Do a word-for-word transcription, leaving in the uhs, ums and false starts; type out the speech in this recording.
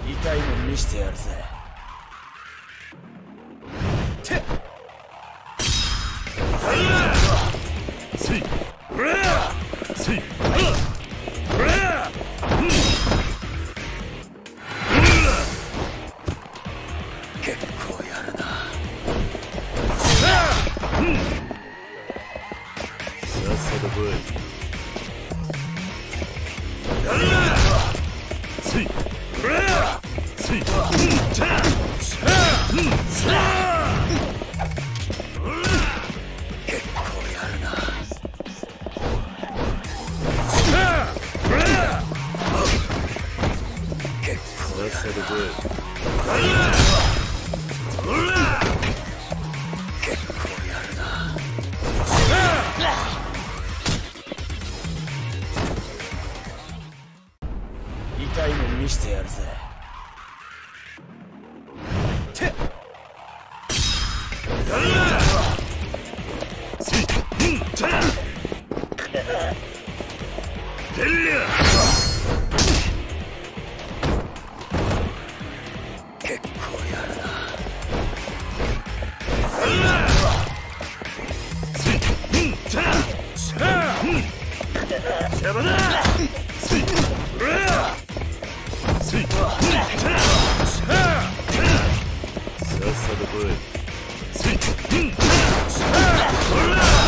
痛いの見してやるぜ。てっせいせい結構やるな。さっさと来い。せいせい結構やるな。結構やるな。結構やるな。痛いの見してやるぜ。てっ結構やるな。邪魔だ。さっさと来い。